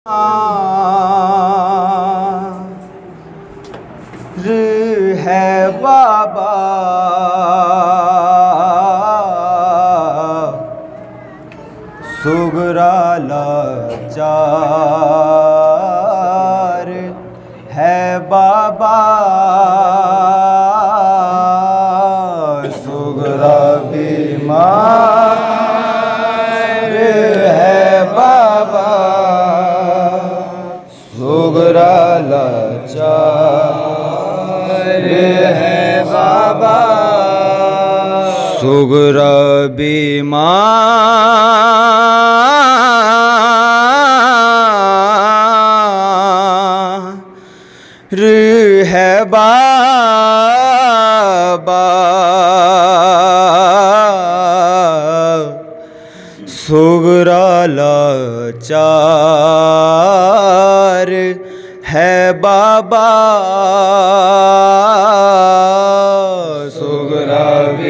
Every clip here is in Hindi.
है बाबा सुगरा लाचार है बाबा सुगरा बीमार है बाबा सुगरा लाचार है बाबा सुगरा बीमार है बाबा सुगरा लाचार है बाबा सुगरा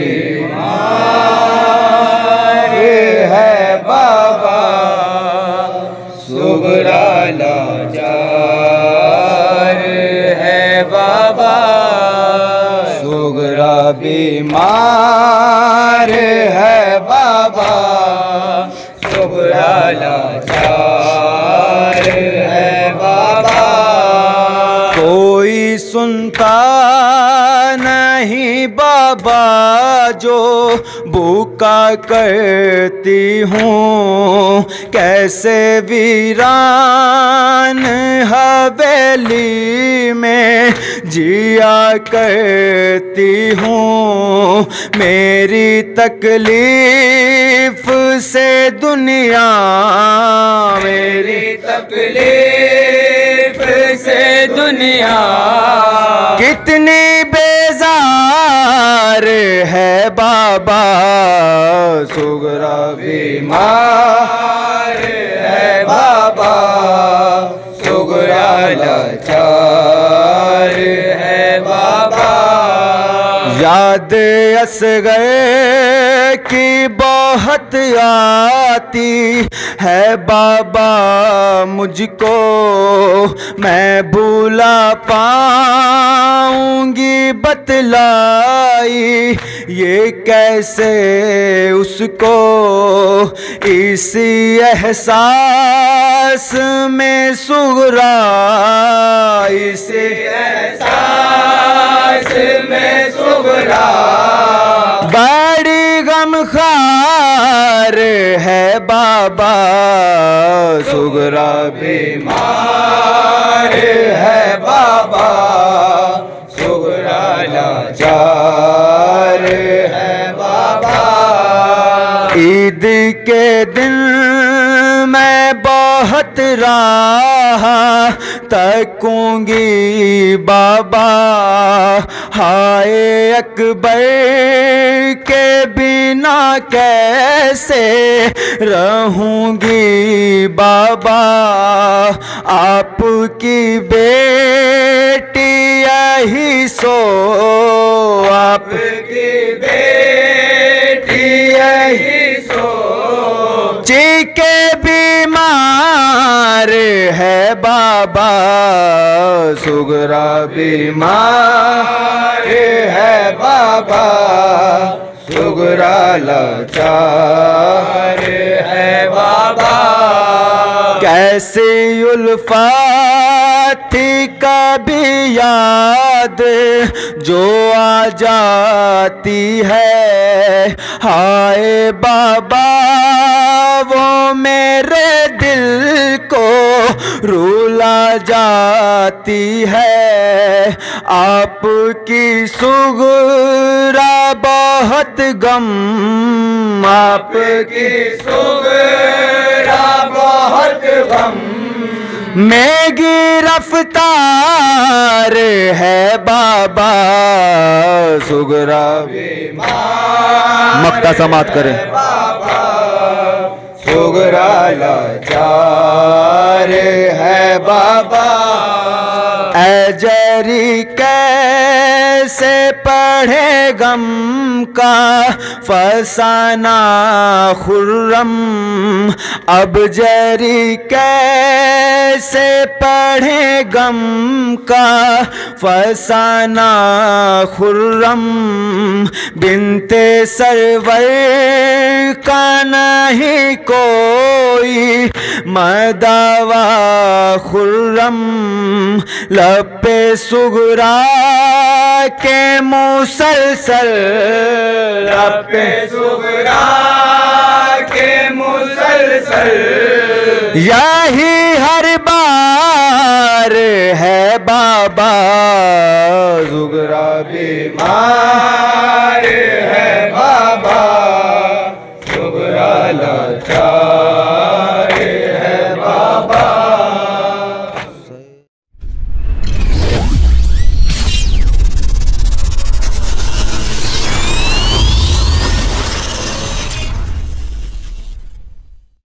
बीमार है बाबा सुगरा लाचार है बाबा सुगरा बीमार है बाबा सुगरा लाचार है बाबा कोई सुनता नहीं बाबा जो बुका करती हूँ कैसे वीरान हवेली में जिया करती हूँ मेरी तकलीफ से दुनिया मेरी तकलीफ से दुनिया कितनी बेजार है बाबा सुगरा बीमार है बाबा सुगरा लाचार है बाबा याद असगर की बहुत आती है बाबा मुझको मैं भूला पाऊंगी बतलाई ये कैसे उसको इसी एहसास में सुगरा इसी एहसास में सुगरा बड़ी गमखार है बाबा सुगरा बीमार है बाबा सुगरा लाचार है बाबा ईद के दिन मैं बहुत राह तकूंगी बाबा हाय अकबर के बिना कैसे रहूंगी बाबा आपकी बेटी यही सो आपकी बेटी यही सो चीके बीमार है बाबा सुगरा बीमार है बाबा सुगरा लाचार है बाबा कैसी उल्फत थी कभी याद जो आ जाती है हाय बाबा वो मेरे दिल को रुला जाती है आपकी सुगरा बहुत गम आपकी सुगरा बहुत गम में गिरफ्तार है बाबा सुगरा बीमार मक्का समात करें बाबा सुगरा लाचार है बाबा अजरी कैसे पढ़े गम का फसाना खुर्रम अब जरी कैसे कैसे पढ़े गम का फसाना खुर्रम, बिनते सरवर का नहीं कोई मदावा खुर्रम, लब पे सुगरा के मुसलसल, लब पे सुगरा के मुसलसल, यही हर बार है बाबा जुगरा बीमार